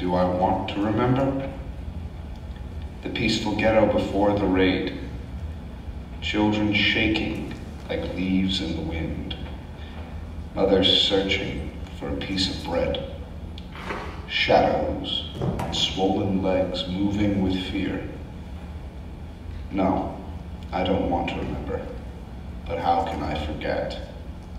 Do I want to remember? The peaceful ghetto before the raid. Children shaking like leaves in the wind. Mothers searching for a piece of bread. Shadows and swollen legs moving with fear. No, I don't want to remember, but how can I forget?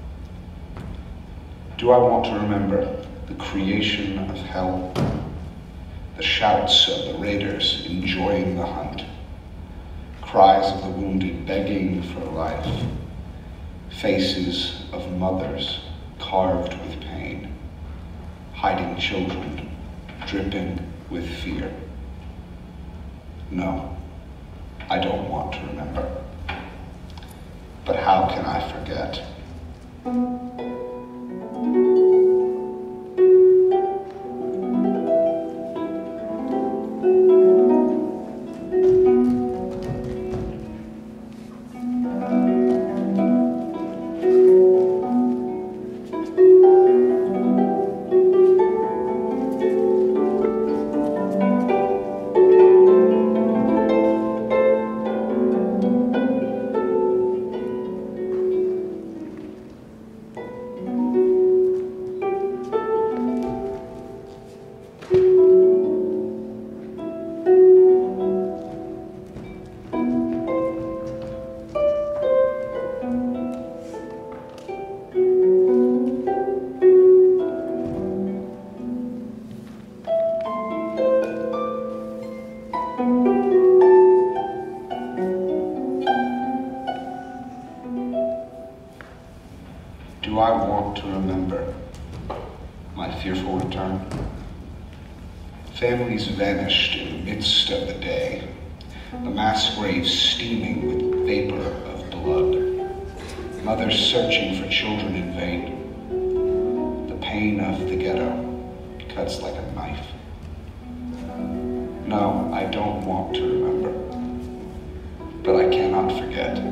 Do I want to remember the creation of hell? The shouts of the raiders enjoying the hunt. Cries of the wounded begging for life. Faces of mothers carved with pain. Hiding children dripping with fear. No, I don't want to remember. But how can I forget? Do I want to remember my fearful return? Families vanished in the midst of the day, the mass graves steaming with vapor of blood, mothers searching for children in vain. The pain of the ghetto cuts like a knife. No, I don't want to remember, but I cannot forget.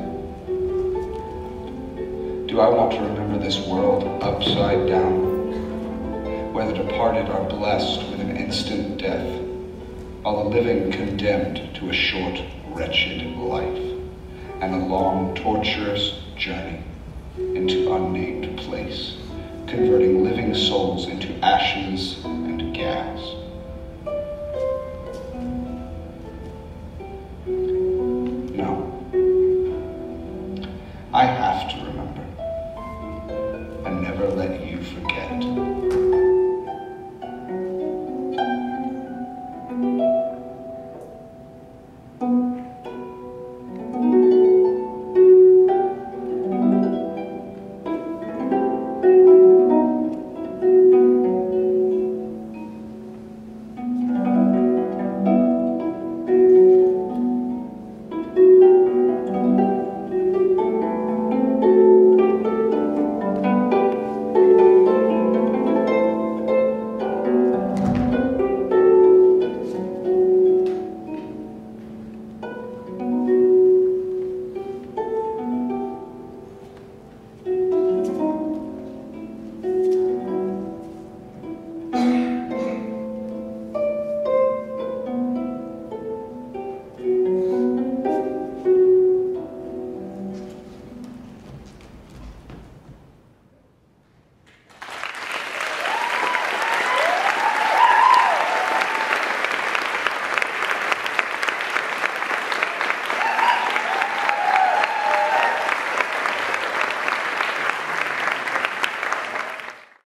Do I want to remember this world upside down, where the departed are blessed with an instant death, while the living condemned to a short, wretched life, and a long, torturous journey into unnamed place, converting living souls into ashes and gas?